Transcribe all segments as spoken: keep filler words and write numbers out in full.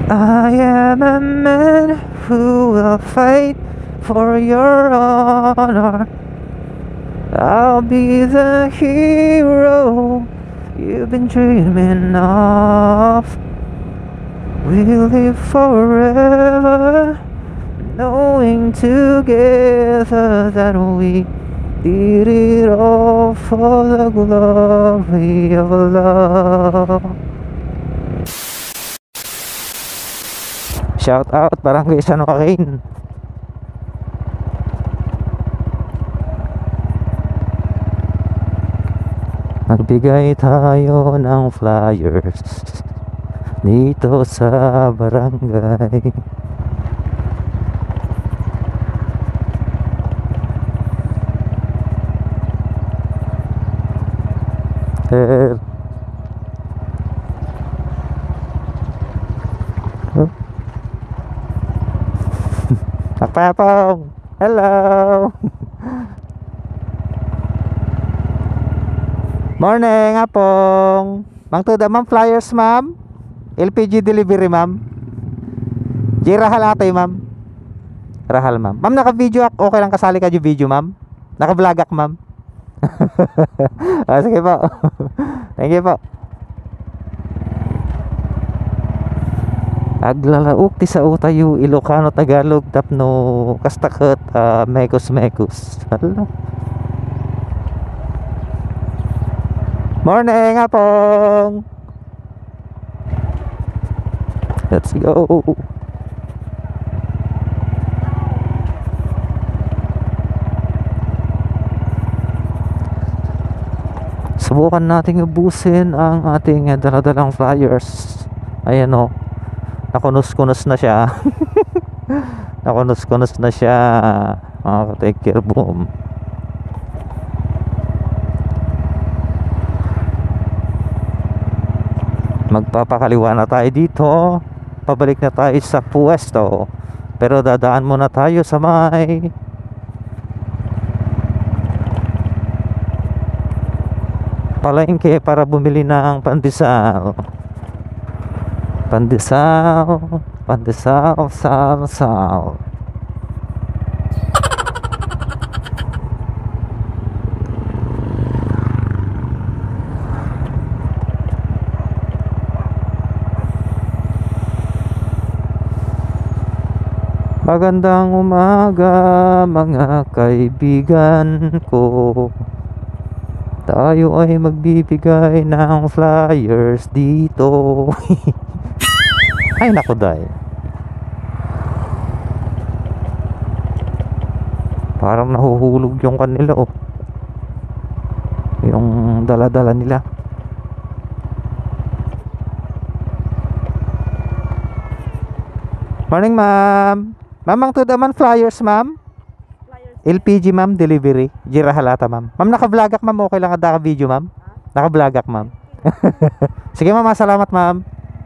I am a man who will fight for your honor. I'll be the hero you've been dreaming of. We'll live forever, knowing together that we did it all for the glory of love. Shout out Barangay San Joaquin. Magbigay tayo ng flyers dito sa barangay. Eh, oh. Akpapong, hello. Morning, Apong. Mang tuda, ma'am, flyers, ma'am. L P G delivery, ma'am. J Rahal atay, ma'am. Rahal, ma'am. Ma'am, naka-video ak. Okay lang kasali ka yung video, ma'am. Naka-vlog ak, ma'am. Ah, sige po. Thank you po. Aglalauk ti sa utayo Ilocano Tagalog tapno kastakot uh, mekos mekos. Hello. Morning, Apong. Let's go. Subukan nating ubusin ang ating daladalang flyers. Ayan o, nakunus-kunus na siya. Nakunus-kunus na siya. Mga take care, boom. Magpapakaliwa na tayo dito. Pabalik na tayo sa pwesto. Pero dadaan muna tayo sa may palengke para bumili ng pandesal. Pandesal, pandesal, sal, sal. Magandang umaga mga kaibigan ko. Tayo ay magbibigay ng flyers dito. Ay naku day. Parang nahuhulog yung kanila oh. Yung dala-dala nila. Morning, ma'am. Mamang to the man flyers, ma'am. L P G, ma'am, delivery. Jira halata, ma'am. Ma'am, naka-vlog ak, ma'am. Okay lang ka video, ma'am. Naka-vlog ak, ma'am. Sige, ma'am. Salamat, ma'am.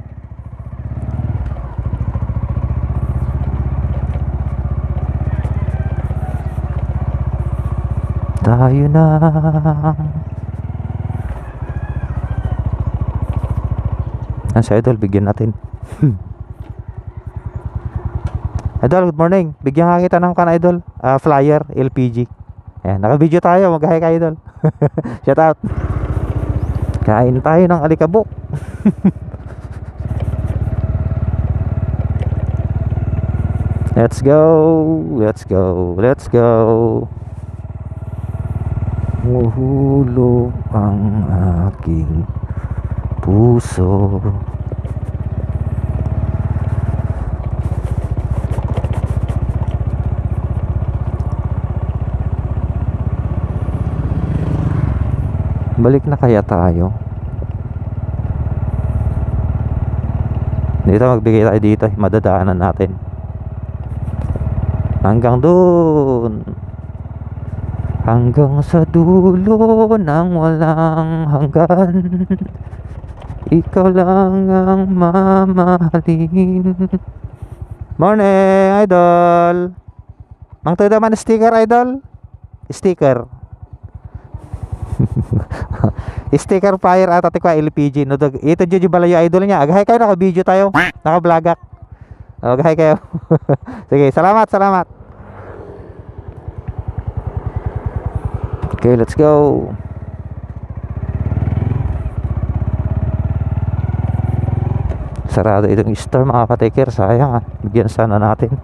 Tayo na. Ang sa idol, bigyan natin. Idol, good morning. Bigyan nga kita ng kan idol, uh, flyer, L P G. Ayan, naka-video tayo. Mag-hi ka, idol. Shout out. Kain tayo ng alikabok. Let's go. Let's go. Let's go. Muhulog ang aking puso. Balik na kaya tayo? Dito magbigay tayo dito. Madadaanan natin hanggang dun, hanggang sa dulo ng walang hanggan. Ikaw lang ang mamahalin. Morning, idol. Mang to naman sticker, idol. Sticker. Sticker fire at atikwa L P G no, ito dyan yung balayo idol niya. Agahay kayo, naka video tayo, naka vlogak. Okay kayo. Sige, salamat, salamat. Okay, let's go. Sarado itong store mga ka-taker. Sayang ah. Bigyan sana natin.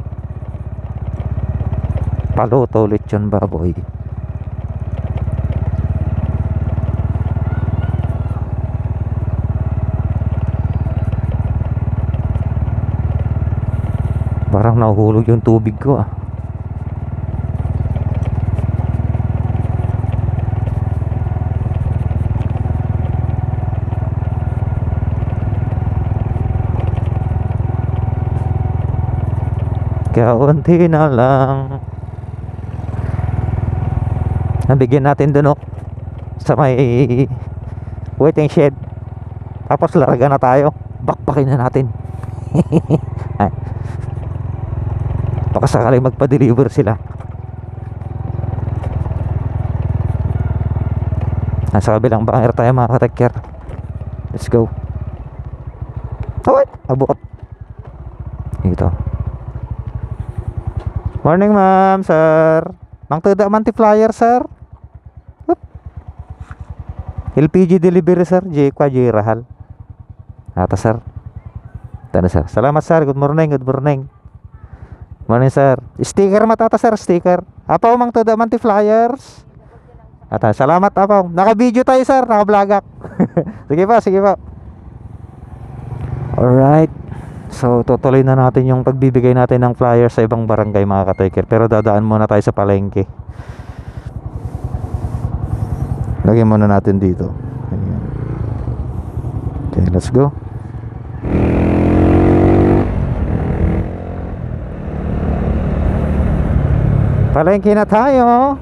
Paluto ulit yun baboy. Parang nahuhulog yung tubig ko ah. Kaunti na lang. Nabigyan natin dun oh, sa may waiting shed. Tapos larga na tayo. Bakbakin na natin. Ay, baka sakaling magpa-deliver sila. Nasa kabilang banger tayo mga ka-taker. Let's go. Oh wait, abot. Ito. Morning ma'am, sir. Mang Tuda multiplier, sir. Oop. L P G delivery, sir. J kwa J Rahal. Ata, sir. Tanda, sir. Salamat, sir. Good morning, good morning. Morning, sir. Sticker matata, sir. Sticker. Apaw, Mang Tuda multipliers. Ata, salamat, apaw. Naka-video tayo, sir. Naka-vlogak. Sige pa, sige pa. Alright. So tutuloy na natin yung pagbibigay natin ng flyers sa ibang barangay mga ka-taker. Pero dadaan muna tayo sa palengke. Lagyan muna natin dito. Ayan. Okay, let's go. Palengke na tayo.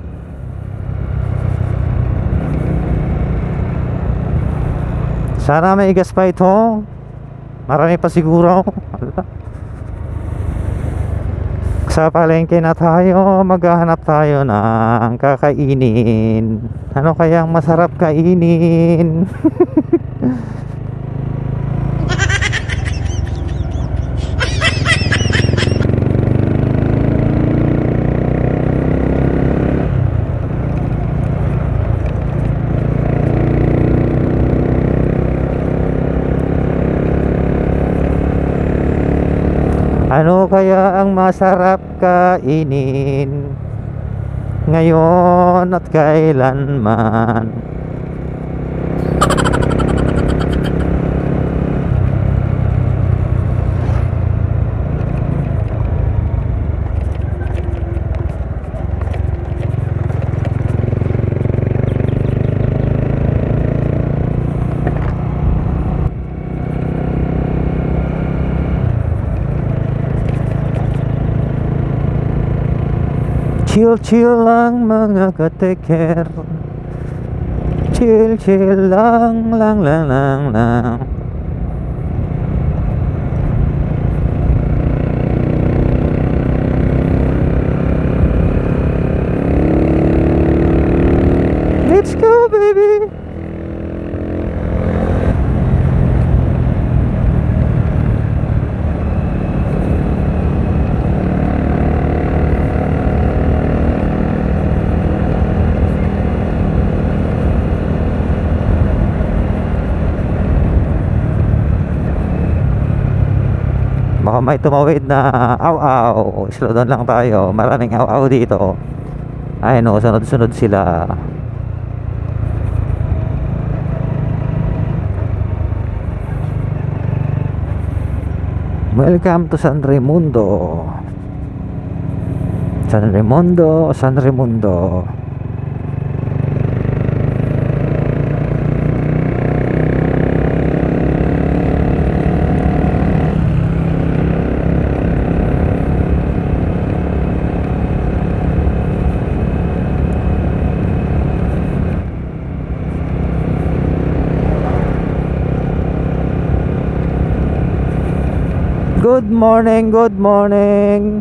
Sana may igas pa ito. Marami pa siguro. Sa palengke na tayo. Maghahanap tayo ng kakainin. Ano kayang masarap kainin? Ano kaya ang masarap kainin ngayon at kailanman? Chill chill lang mga ka-taker. Chill chill lang lang lang lang lang. Let's go baby. Baka may tumawid na aw-aw. Slow down lang tayo. Maraming aw-aw dito. Ay no, sunod-sunod sila. Welcome to San Raimundo. San Raimundo, San Raimundo. Good morning, good morning.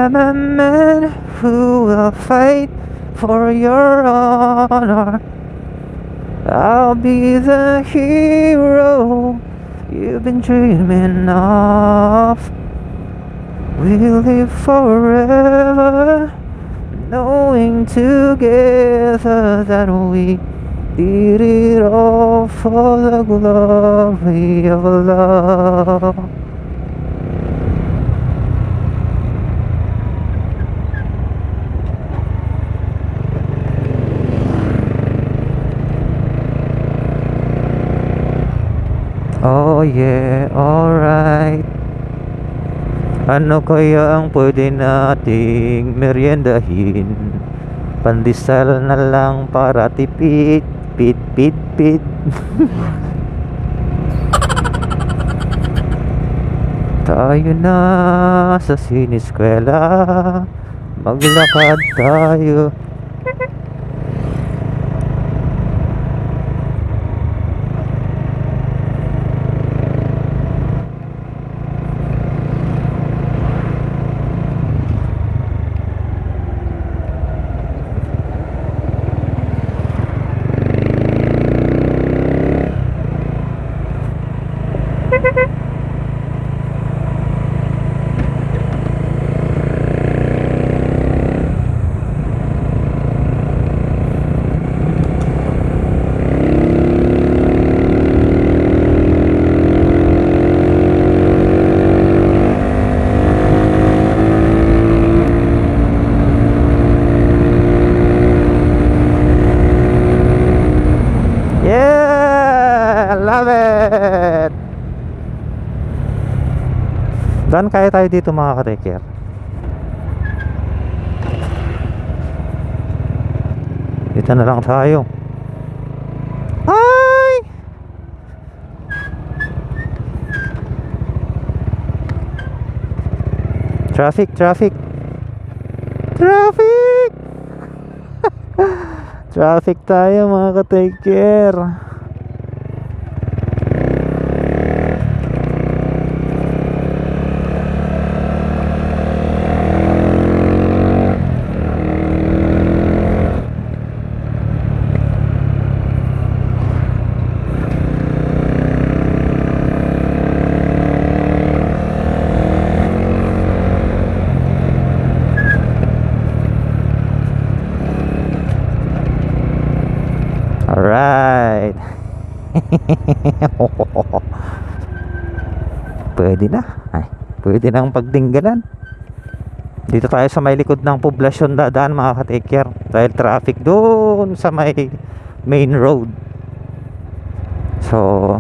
I'm a man who will fight for your honor. I'll be the hero you've been dreaming of. We'll live forever, knowing together that we did it all for the glory of love. Oh yeah, alright. Ano kaya ang pwede nating meriendahin? Pandesal na lang para tipid, pit, pit, pit. Tayo na sa siniskwela, maglakad tayo. Dan kaya tayo dito mga ka-take-care. Dito na lang tayo. Ay! Traffic, traffic. Traffic! Traffic tayo mga ka-take-care. Alright. Pwede na. Ay, pwede nang pagdinggalan. Dito tayo sa may likod ng poblasyon dadaan mga ka-take care. Dahil traffic doon sa may main road. So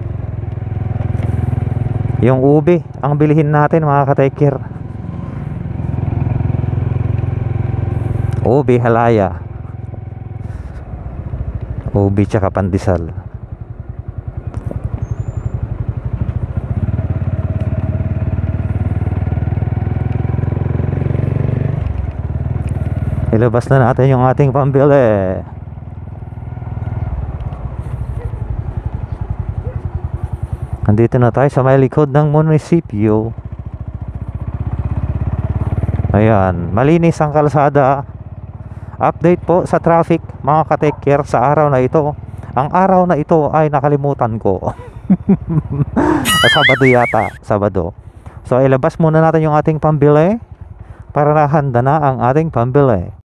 yung ube ang bilihin natin mga ka-take care. Ube halaya, ube tsaka pandesal. Ilabas na natin yung ating pambili. Andito na tayo sa may likod ng munisipyo. Ayan, malinis ang kalsada. Update po sa traffic mga ka-take care sa araw na ito. Ang araw na ito ay nakalimutan ko. Sabado yata, Sabado. So ilabas muna natin yung ating pambili para handa na ang ating pambili.